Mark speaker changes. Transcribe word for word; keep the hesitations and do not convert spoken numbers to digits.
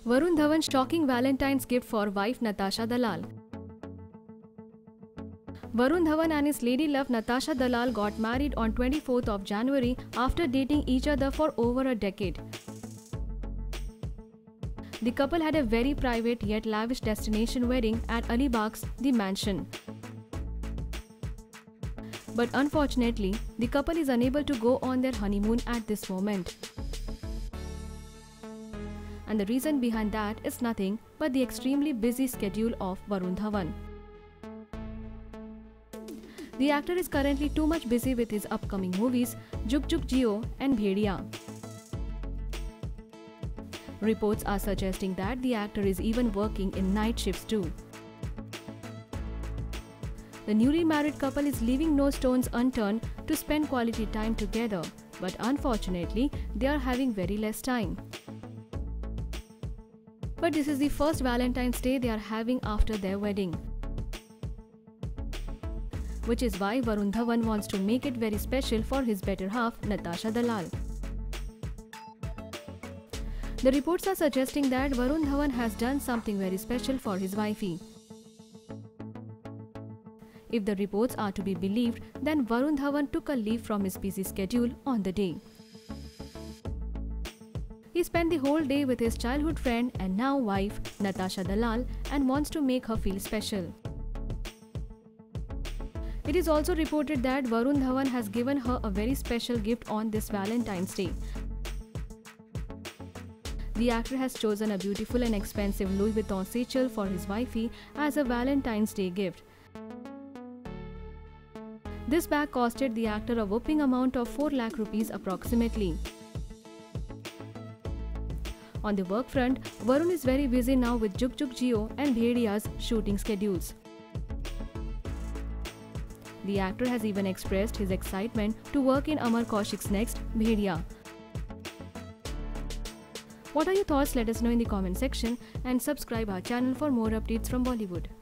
Speaker 1: Varun Dhawan's shocking Valentine's gift for wife Natasha Dalal. Varun Dhawan and his lady love Natasha Dalal got married on twenty-fourth of January after dating each other for over a decade. The couple had a very private yet lavish destination wedding at Alibag's The Mansion. But unfortunately, the couple is unable to go on their honeymoon at this moment. And the reason behind that is nothing but the extremely busy schedule of Varun Dhawan. The actor is currently too much busy with his upcoming movies Jug Jug Jio and Bhediya. Reports are suggesting that the actor is even working in night shifts too. The newly married couple is leaving no stones unturned to spend quality time together, but unfortunately, they are having very less time. But this is the first Valentine's Day they are having after their wedding, which is why Varun Dhawan wants to make it very special for his better half, Natasha Dalal. The reports are suggesting that Varun Dhawan has done something very special for his wifey. If the reports are to be believed, then Varun Dhawan took a leave from his busy schedule on the day. He spent the whole day with his childhood friend and now wife, Natasha Dalal, and wants to make her feel special. It is also reported that Varun Dhawan has given her a very special gift on this Valentine's Day. The actor has chosen a beautiful and expensive Louis Vuitton satchel for his wifey as a Valentine's Day gift. This bag costed the actor a whopping amount of four lakh rupees approximately. On the work front, Varun is very busy now with Jug Jug Jio and Bhediya's shooting schedules. The actor has even expressed his excitement to work in Amar Kaushik's next Bhediya. What are your thoughts? Let us know in the comment section and subscribe our channel for more updates from Bollywood.